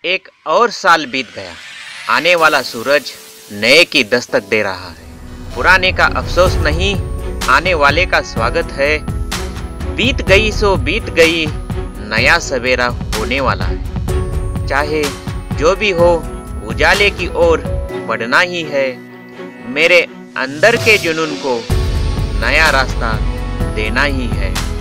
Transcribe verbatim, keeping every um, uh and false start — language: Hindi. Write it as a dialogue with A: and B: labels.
A: एक और साल बीत गया। आने वाला सूरज नए की दस्तक दे रहा है। पुराने का अफसोस नहीं, आने वाले का स्वागत है। बीत गई सो बीत गई, नया सवेरा होने वाला है। चाहे जो भी हो, उजाले की ओर बढ़ना ही है। मेरे अंदर के जुनून को नया रास्ता देना ही है।